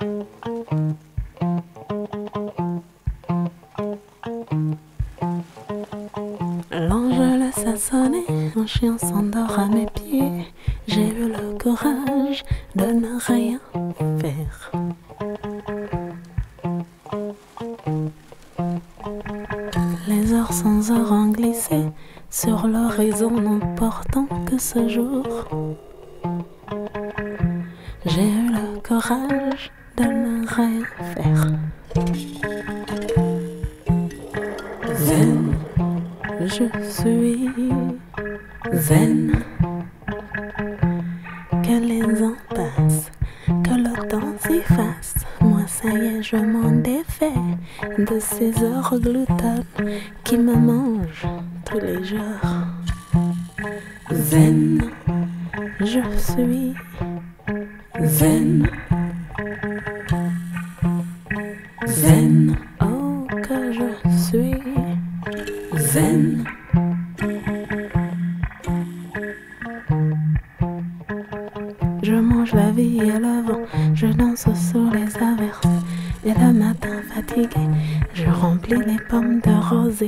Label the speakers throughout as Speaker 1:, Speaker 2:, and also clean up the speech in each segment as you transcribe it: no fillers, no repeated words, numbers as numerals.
Speaker 1: L'angelus a sonné, un chien s'endort à mes pieds. J'ai eu le courage de ne rien faire. Les heures sans heures ont glissé sur l'horizon, n'important que ce jour. J'ai eu le courage de ne rien faire. Zen, je suis zen. Que les ans passent, que le temps s'efface. Moi ça y est, je m'en défais de ces heures gloutonnes qui me mangent tous les jours. Zen, je suis zen. Zen, oh que je suis zen. Je mange la vie et le vent, je danse sous les averses. Et le matin fatigué, je remplis les pommes de rosée.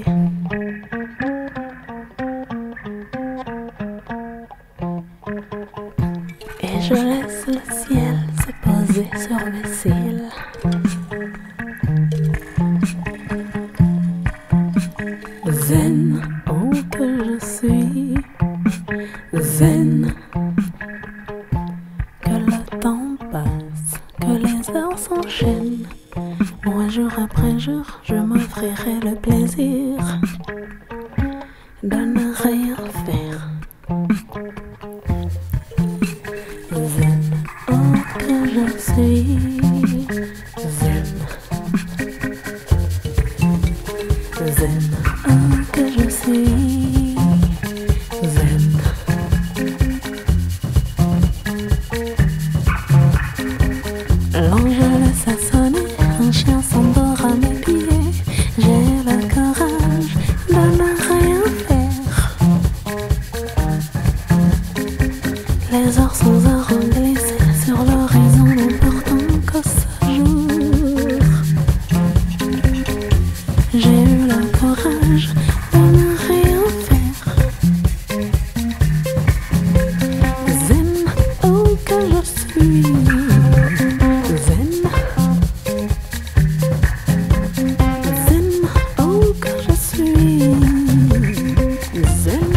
Speaker 1: Et je laisse le ciel se poser sur mes cils. Zen, oh que je suis zen. Que le temps passe, que les heures s'enchaînent. Moi jour après jour, je m'offrirai le plaisir de ne rien faire. Zen, oh que je suis zen. Zen, oh que je suis zen. L'angelus a sonné, un chien s'endort à mes pieds. J'ai le courage de ne rien faire. Les heures sans heures ont glissé sur l'horizon, n'important que ce jour. J'ai eu le courage de ne rien faire. Zen, oh que je suis zen. Zen, oh que je suis zen.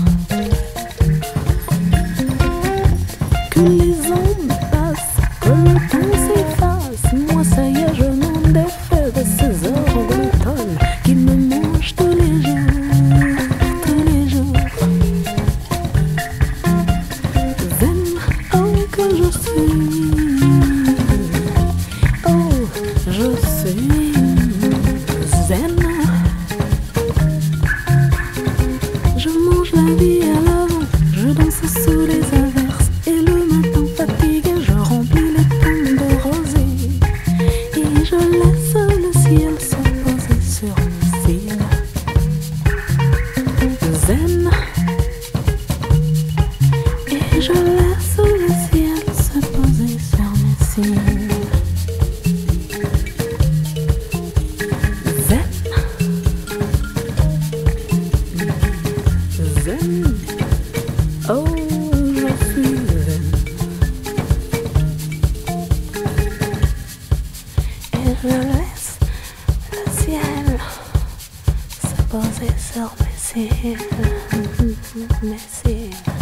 Speaker 1: Que les ondes passent, que le temps s'efface. Moi ça y est, je m'en défais de ces heures gloutonnes qui me mangent tous les jours, tous les jours. Zen, oh que je suis, oh je suis zen. Je mange la vie à l'avant, je danse sous les averses. Et le matin fatigué, je remplis les pommes de rosée. Et je laisse le ciel se poser sur mes cils. Zen, et je laisse le ciel se poser sur mes cils. Zen, zen, oh je suis zen. Et je laisse le ciel se poser sur mes cils, mes cils.